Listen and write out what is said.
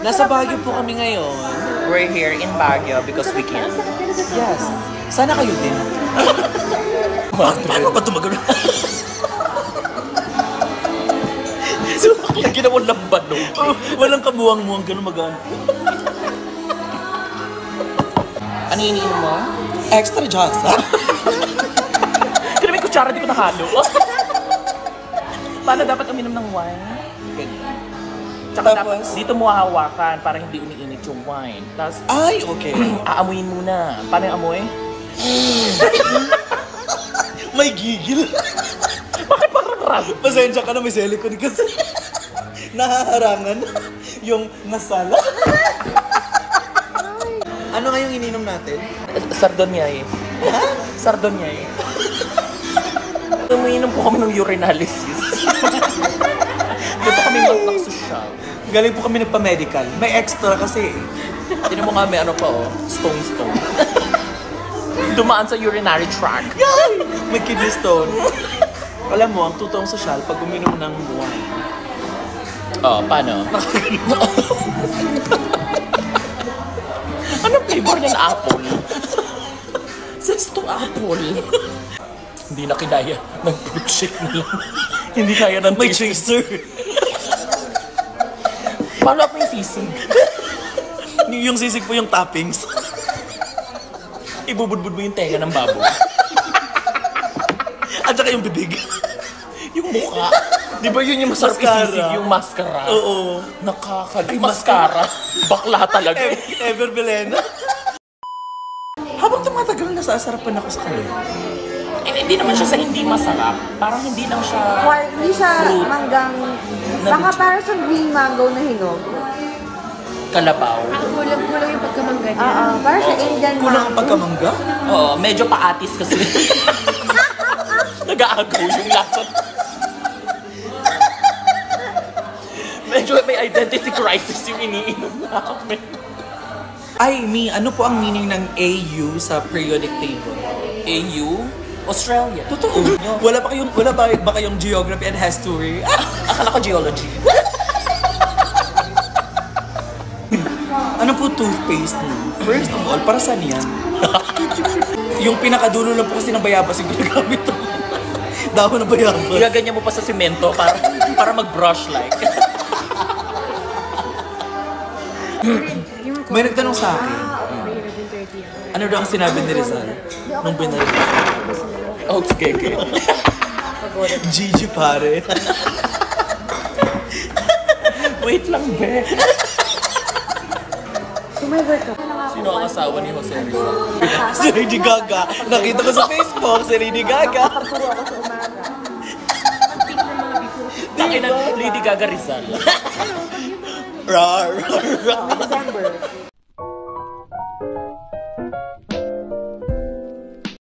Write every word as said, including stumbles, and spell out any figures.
Nasa Baguio po kami ngayon. We're here in Baguio because we can. Yes. Sana kayo din. Paano ba ito mag- So, lagi na mo lamban, no? Oh, walang kabuwang-muwang gano'n mag-ano. Ano iniinom mo? Extra jasa. Kaya may kutsara, di ko nahalo. Paano dapat uminom ng wine? Ganyan. Tsaka Tapos? dapat dito mo hahawakan para hindi umiinit yung wine. Tapos, Ay, okay. aamuin muna. Paano yung amoy? May gigil. Bakit parang rab? Pasensya ka na, may silicone kasi. Nahaharangan yung nasala. Ano nga yung ininom natin? Sardonyay. Ha? Sardonyay. Umiinom po kami ng urinalysis. Dito kami magnak-social. Galing po kami nagpa-medical. May extra kasi. Tinan mo nga may ano pa oh, stone-stone. Dumaan sa urinary tract. Yay! May kidney stone. Alam mo, ang totoong sosyal pag uminom ng wine. Oh, paano? Anong flavor ng apple? Says to apple. Hindi na kinaya. Nag-fruit shake na lang. Hindi kaya ng May taste. chaser. Paano ako yung sisig? Yung sisig po yung toppings. Ibubudbud mo yung tenga ng baboy. At saka yung bibig. Yung mukha. Di ba yun yung masarap Mascara. isisig? Yung mascara. Oo. Nakakal... Mascara. Bakla talaga. E- Ever Belena. Habang tumatagal, nasasarapan ako sa kanya. And hindi naman siya sa hindi masarap. Parang hindi lang siya... Or, hindi siya Fruit. manggang, baka para sa green mango na hinog. Kalabaw. Ang kulang-kulang yung pagkamangga niya. Oo, para sa Indian Kulang ang mango. pagkamangga. Oo, medyo paatis kasi. Nag-aagaw yung lasa. Medyo may identity crisis yung iniinom namin. Ay, Mi, ano po ang meaning ng A U sa periodic table? A U? Australia. Totoo. Wala pa kayong, wala ba, ba kayong geography and history? Akala ko geology. Ano po toothpaste niyo? First of all, para saan yan? Yung pinakadulo lang po kasi ng bayabas yung ginagamit ko. Dahon ng bayabas. Igaganyan mo pa sa simento para para mag-brush like. May nagtanong sa akin, ano daw ang sinabi ni Rizal nung binalik? Oh, gege. Gigi pare. Wait lang, be. Tumibor ka. Sino ang asawa ni Jose Rizal? Si Lady Gaga. Nakita ko sa Facebook, si Lady Gaga. Pagpuro ako sa umaga. Takin na Lady Gaga Rizal. Rar, rar, rar. December.